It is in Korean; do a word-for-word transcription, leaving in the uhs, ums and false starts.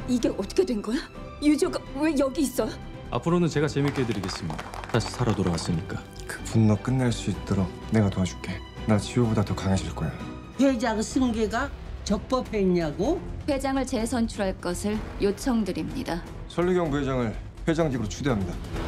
이게 어떻게 된 거야? 유조가 왜 여기 있어? 앞으로는 제가 재밌게 해드리겠습니다. 다시 살아 돌아왔으니까. 그 분노 끝낼 수 있도록 내가 도와줄게. 나 지호보다 더 강해질 거야. 회장 승계가 적법했냐고? 회장을 재선출할 것을 요청드립니다. 설리경 부회장을 회장직으로 추대합니다.